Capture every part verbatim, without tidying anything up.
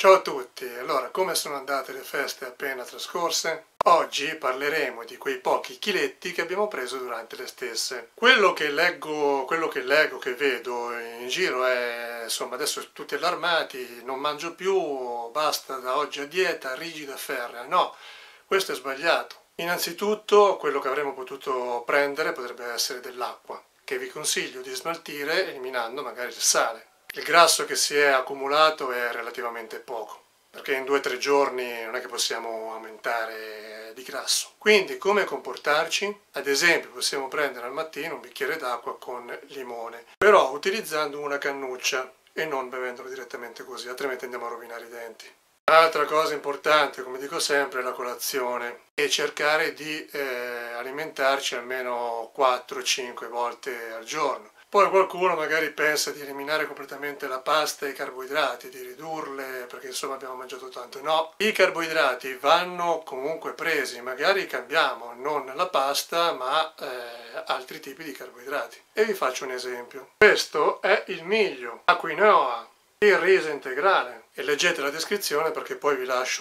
Ciao a tutti, allora come sono andate le feste appena trascorse? Oggi parleremo di quei pochi chiletti che abbiamo preso durante le stesse. Quello che leggo, quello che leggo, che vedo in giro è, insomma, adesso tutti allarmati, non mangio più, basta da oggi a dieta, rigida e ferrea. No, questo è sbagliato. Innanzitutto quello che avremmo potuto prendere potrebbe essere dell'acqua, che vi consiglio di smaltire eliminando magari il sale. Il grasso che si è accumulato è relativamente poco, perché in due o tre giorni non è che possiamo aumentare di grasso. Quindi come comportarci? Ad esempio possiamo prendere al mattino un bicchiere d'acqua con limone, però utilizzando una cannuccia e non bevendolo direttamente così, altrimenti andiamo a rovinare i denti. Un'altra cosa importante, come dico sempre, è la colazione e cercare di eh, alimentarci almeno quattro cinque volte al giorno. Poi qualcuno magari pensa di eliminare completamente la pasta e i carboidrati, di ridurle perché insomma abbiamo mangiato tanto. No, i carboidrati vanno comunque presi, magari cambiamo non la pasta ma eh, altri tipi di carboidrati. E vi faccio un esempio. Questo è il miglio, la quinoa, il riso integrale. E leggete la descrizione perché poi vi lascio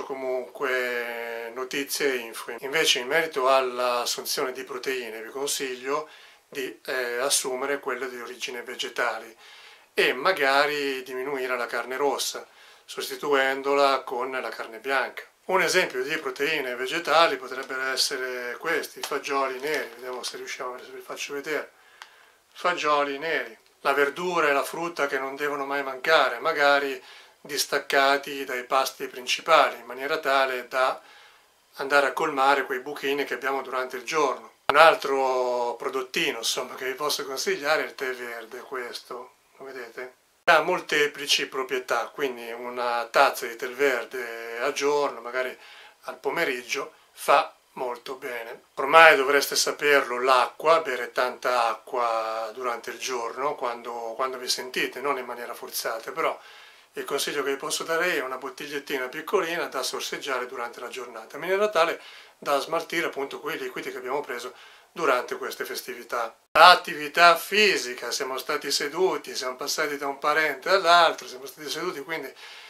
comunque notizie e info. Invece in merito all'assunzione di proteine vi consiglio di eh, assumere quelle di origine vegetali e magari diminuire la carne rossa sostituendola con la carne bianca. Un esempio di proteine vegetali potrebbero essere questi, i fagioli neri, vediamo se riusciamo, se vi faccio vedere, fagioli neri, la verdura e la frutta che non devono mai mancare, magari distaccati dai pasti principali in maniera tale da andare a colmare quei buchini che abbiamo durante il giorno. Un altro prodottino, insomma, che vi posso consigliare è il tè verde, questo, lo vedete? Ha molteplici proprietà, quindi una tazza di tè verde al giorno, magari al pomeriggio, fa molto bene. Ormai dovreste saperlo, l'acqua, bere tanta acqua durante il giorno, quando, quando vi sentite, non in maniera forzata, però il consiglio che vi posso dare è una bottigliettina piccolina da sorseggiare durante la giornata, in maniera tale da smaltire appunto quei liquidi che abbiamo preso durante queste festività. Attività fisica, siamo stati seduti, siamo passati da un parente all'altro, siamo stati seduti, quindi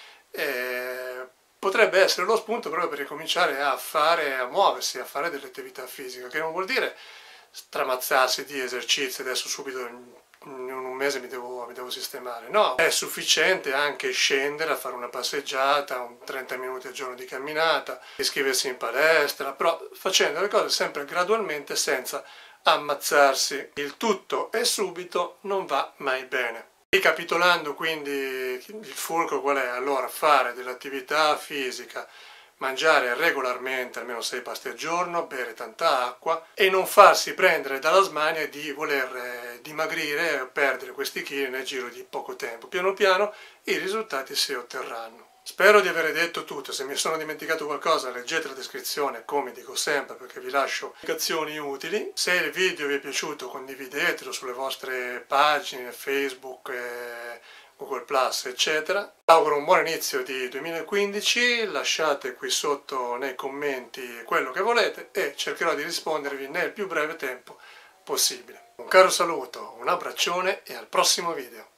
eh, potrebbe essere lo spunto proprio per ricominciare a fare, a muoversi, a fare delle attività fisiche, che non vuol dire stramazzarsi di esercizi adesso subito in un mese mi devo, mi devo sistemare. No, è sufficiente anche scendere a fare una passeggiata, un trenta minuti al giorno di camminata, iscriversi in palestra, però facendo le cose sempre gradualmente senza ammazzarsi. Il tutto e subito non va mai bene. Ricapitolando quindi il fulcro qual è? Allora fare dell'attività fisica, mangiare regolarmente almeno sei pasti al giorno, bere tanta acqua e non farsi prendere dalla smania di voler dimagrire e perdere questi chili nel giro di poco tempo. Piano piano i risultati si otterranno. Spero di aver detto tutto, se mi sono dimenticato qualcosa leggete la descrizione come dico sempre perché vi lascio indicazioni utili. Se il video vi è piaciuto condividetelo sulle vostre pagine Facebook e Google Plus, eccetera. Auguro un buon inizio di duemilaquindici, lasciate qui sotto nei commenti quello che volete e cercherò di rispondervi nel più breve tempo possibile. Un caro saluto, un abbraccione e al prossimo video.